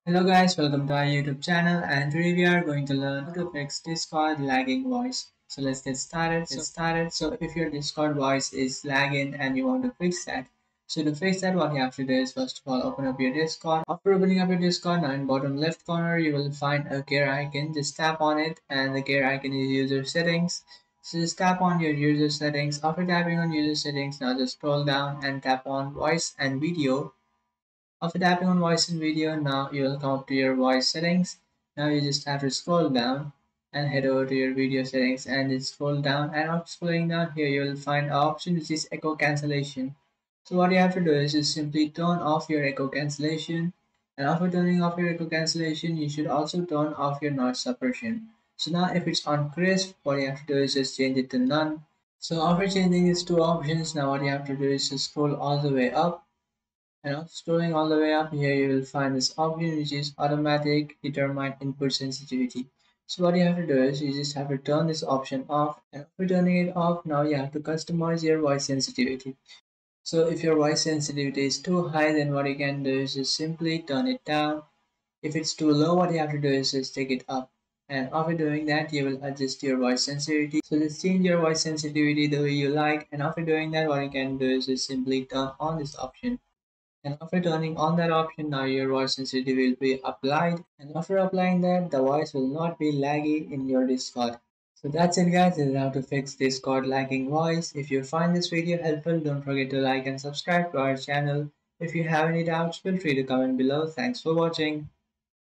Hello guys, welcome to our YouTube channel and today we are going to learn how to fix Discord lagging voice. So let's get started. So if your Discord voice is lagging and you want to fix that, so to fix that what you have to do is first of all open up your Discord. After opening up your Discord, now in bottom left corner you will find a gear icon. Just tap on it and the gear icon is user settings. So just tap on your user settings. After tapping on user settings, now just scroll down and tap on voice and video. After tapping on voice and video, now you will come up to your voice settings. Now you just have to scroll down and head over to your video settings and just scroll down, and after scrolling down here you will find an option which is echo cancellation. So what you have to do is just simply turn off your echo cancellation, and after turning off your echo cancellation you should also turn off your noise suppression. So now if it's on crisp, what you have to do is just change it to none. So after changing these two options, now what you have to do is just scroll all the way up. Scrolling all the way up here, you will find this option which is automatic determine input sensitivity. So what you have to do is you just have to turn this option off, and after turning it off, now you have to customize your voice sensitivity. So if your voice sensitivity is too high, then what you can do is just simply turn it down. If it's too low, what you have to do is just take it up. And after doing that, you will adjust your voice sensitivity. So just change your voice sensitivity the way you like. And after doing that, what you can do is just simply turn on this option. And after turning on that option, now your voice sensitivity will be applied. And after applying that, the voice will not be laggy in your Discord. So that's it guys, this is how to fix Discord lagging voice. If you find this video helpful, don't forget to like and subscribe to our channel. If you have any doubts, feel free to comment below. Thanks for watching.